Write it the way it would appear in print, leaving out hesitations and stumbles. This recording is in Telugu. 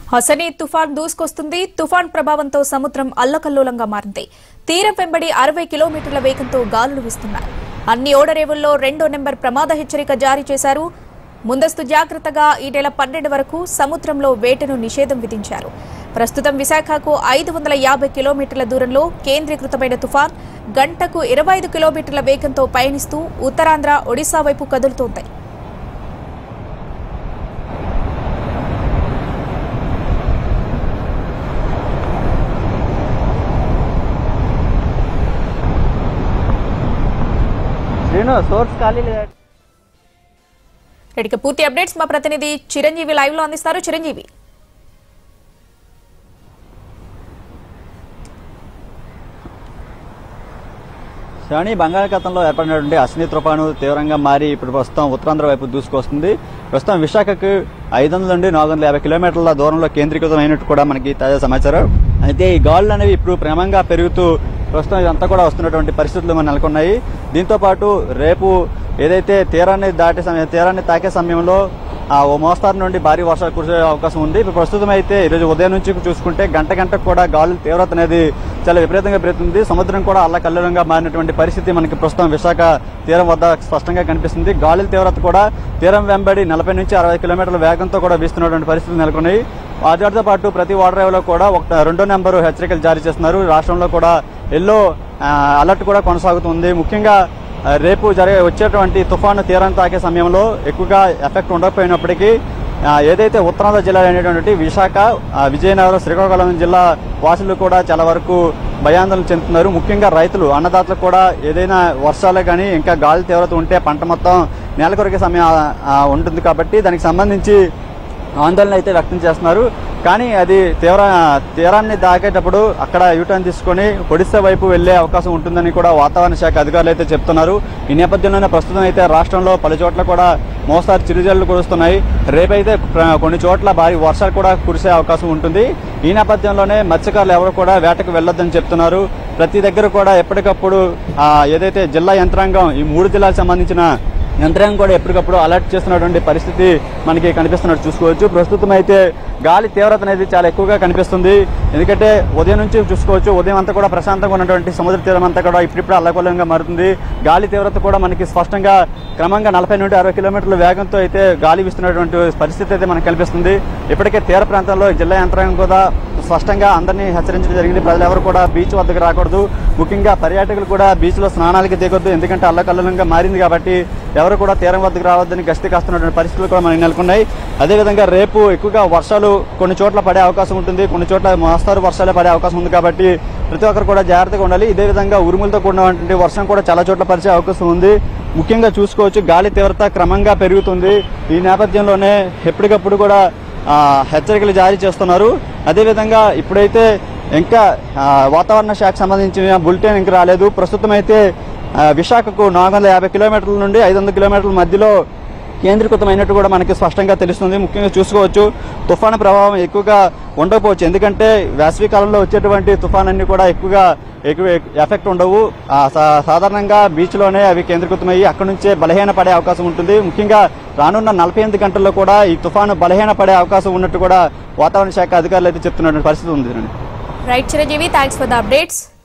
హసనీ తుఫాన్ దూసుకొస్తుంది. తుఫాన్ ప్రభావంతో సముద్రం అల్లకల్లోలంగా మారింది. తీరం వెంబడి 60 కిలోమీటర్ల వేగంతో గాలులు వీస్తున్నాయి. అన్ని ఓడరేవుల్లో 2వ నెంబర్ ప్రమాద హెచ్చరిక జారీ చేశారు. ముందస్తు జాగ్రత్తగా ఈ నెల 12 వరకు సముద్రంలో వేటను నిషేధం విధించారు. ప్రస్తుతం విశాఖకు 550 కిలోమీటర్ల దూరంలో కేంద్రీకృతమైన తుఫాన్ గంటకు 25 కిలోమీటర్ల వేగంతో పయనిస్తూ ఉత్తరాంధ్ర, ఒడిశా వైపు కదులుతోంది. పూర్తి అప్డేట్స్ మా ప్రతినిధి చిరంజీవి లైవ్ లో అందిస్తారు. చిరంజీవి, శ్రావణి, బంగాళాఖాతంలో ఏర్పడినటువంటి హసనీ తుఫాను తీవ్రంగా మారి ఇప్పుడు ప్రస్తుతం ఉత్తరాంధ్ర వైపు దూసుకొస్తుంది. ప్రస్తుతం విశాఖకు 500 నుండి 450 కిలోమీటర్ల దూరంలో కేంద్రీకృతమైనట్టు కూడా మనకి తాజా సమాచారం. అయితే ఈ గాలులు అనేవి ఇప్పుడు క్రమంగా పెరుగుతూ ప్రస్తుతం ఇదంతా కూడా వస్తున్నటువంటి పరిస్థితులు మన నెలకొన్నాయి. దీంతో పాటు రేపు ఏదైతే తీరాన్ని తాకే సమయంలో ఓ మోస్తారు నుండి భారీ వర్షాలు కురిసే అవకాశం ఉంది. ఇప్పుడు ప్రస్తుతం అయితే ఈరోజు ఉదయం నుంచి చూసుకుంటే గంటకు కూడా గాలుల తీవ్రత అనేది చాలా విపరీతంగా పెరుగుతుంది. సముద్రం కూడా అల్లకల్లోలంగా మారినటువంటి పరిస్థితి మనకి ప్రస్తుతం విశాఖ తీరం వద్ద స్పష్టంగా కనిపిస్తుంది. గాలుల తీవ్రత కూడా తీరం వెంబడి 40 నుంచి 60 కిలోమీటర్ల వేగంతో కూడా వీస్తున్నటువంటి పరిస్థితులు నెలకొన్నాయి. వాటితో పాటు ప్రతి ఓడరేవులో కూడా 2వ నెంబరు హెచ్చరికలు జారీ చేస్తున్నారు. రాష్ట్రంలో కూడా ఎల్లో అలర్ట్ కూడా కొనసాగుతుంది. ముఖ్యంగా రేపు వచ్చేటువంటి తుఫాను తీరాన్ని తాకే సమయంలో ఎక్కువగా ఎఫెక్ట్ ఉండకపోయినప్పటికీ ఏదైతే ఉత్తరాంధ్ర జిల్లాలు అనేటువంటి విశాఖ, విజయనగరం, శ్రీకాకుళం జిల్లా వాసులు కూడా చాలా వరకు భయాందోళన చెందుతున్నారు. ముఖ్యంగా రైతులు, అన్నదాతలు కూడా ఏదైనా వర్షాలు కానీ ఇంకా గాలి తీవ్రత ఉంటే పంట మొత్తం నేల కొరికే సమయం ఉంటుంది కాబట్టి దానికి సంబంధించి ఆందోళన అయితే వ్యక్తం చేస్తున్నారు. కానీ అది తీరాన్ని దాకేటప్పుడు అక్కడ యూటర్న్ తీసుకొని ఒడిశా వైపు వెళ్లే అవకాశం ఉంటుందని కూడా వాతావరణ శాఖ అధికారులు అయితే చెప్తున్నారు. ఈ నేపథ్యంలోనే ప్రస్తుతం అయితే రాష్ట్రంలో పలు చోట్ల కూడా మోస్తారు చిరుజల్లు కురుస్తున్నాయి. రేపైతే కొన్ని చోట్ల భారీ వర్షాలు కూడా కురిసే అవకాశం ఉంటుంది. ఈ నేపథ్యంలోనే మత్స్యకారులు ఎవరు కూడా వేటకు వెళ్లొద్దని చెప్తున్నారు. ప్రతి దగ్గర కూడా ఎప్పటికప్పుడు ఏదైతే జిల్లా యంత్రాంగం, ఈ 3 జిల్లాలకు సంబంధించిన యంత్రాంగం కూడా ఎప్పటికప్పుడు అలర్ట్ చేస్తున్నటువంటి పరిస్థితి మనకి కనిపిస్తున్నట్టు చూసుకోవచ్చు. ప్రస్తుతం అయితే గాలి తీవ్రత అనేది చాలా ఎక్కువగా కనిపిస్తుంది. ఎందుకంటే ఉదయం నుంచి చూసుకోవచ్చు, ఉదయం అంతా కూడా ప్రశాంతంగా ఉన్నటువంటి సముద్ర తీరం అంతా కూడా ఇప్పుడిప్పుడు అల్లకల్లోలంగా మారుతుంది. గాలి తీవ్రత కూడా మనకి స్పష్టంగా క్రమంగా 40 నుండి 60 కిలోమీటర్ల వేగంతో అయితే గాలి వీస్తున్నటువంటి పరిస్థితి అయితే మనకు కనిపిస్తుంది. ఇప్పటికే తీర ప్రాంతాల్లో జిల్లా యంత్రాంగం కూడా స్పష్టంగా అందరినీ హెచ్చరించడం జరిగింది. ప్రజలు ఎవరు కూడా బీచ్ వద్దకు రాకూడదు. ముఖ్యంగా పర్యాటకులు కూడా బీచ్లో స్నానాలకి దిగొద్దు. ఎందుకంటే అల్లకల్లోలంగా మారింది కాబట్టి ఎవరు కూడా తీరం వద్దకు రావద్దని గస్తీ కాస్తున్నటువంటి పరిస్థితులు కూడా మనకు నెలకొన్నాయి. అదేవిధంగా రేపు ఎక్కువగా వర్షాలు కొన్ని చోట్ల పడే అవకాశం ఉంటుంది. కొన్ని చోట్ల మోస్తారు వర్షాలు పడే అవకాశం ఉంది కాబట్టి ప్రతి ఒక్కరు కూడా జాగ్రత్తగా ఉండాలి. ఇదే విధంగా ఉరుములతో కూడినటువంటి వర్షం కూడా చాలా చోట్ల పరిచే అవకాశం ఉంది. ముఖ్యంగా చూసుకోవచ్చు, గాలి తీవ్రత క్రమంగా పెరుగుతుంది. ఈ నేపథ్యంలోనే ఎప్పటికప్పుడు కూడా హెచ్చరికలు జారీ చేస్తున్నారు. అదేవిధంగా ఇప్పుడైతే ఇంకా వాతావరణ శాఖకు సంబంధించిన బులెటిన్ ఇంకా రాలేదు. ప్రస్తుతం అయితే విశాఖకు 450 కిలోమీటర్ల నుండి 500 కిలోమీటర్ల మధ్యలో కేంద్రీకృతమైనట్టు కూడా మనకి స్పష్టంగా తెలుస్తుంది. ముఖ్యంగా చూసుకోవచ్చు, తుఫాను ప్రభావం ఎక్కువగా ఉండకపోవచ్చు. ఎందుకంటే వేసవి కాలంలో వచ్చేటువంటి తుఫాన్ అన్ని కూడా ఎక్కువ ఎఫెక్ట్ ఉండవు. సాధారణంగా బీచ్లోనే అవి కేంద్రీకృతమయ్యి అక్కడి నుంచే బలహీన పడే అవకాశం ఉంటుంది. ముఖ్యంగా రానున్న 48 గంటల్లో కూడా ఈ తుఫాను బలహీన పడే అవకాశం ఉన్నట్టు కూడా వాతావరణ శాఖ అధికారులు అయితే చెప్తున్నటువంటి పరిస్థితి ఉంది. Right Chiranjeevi, thanks for the updates.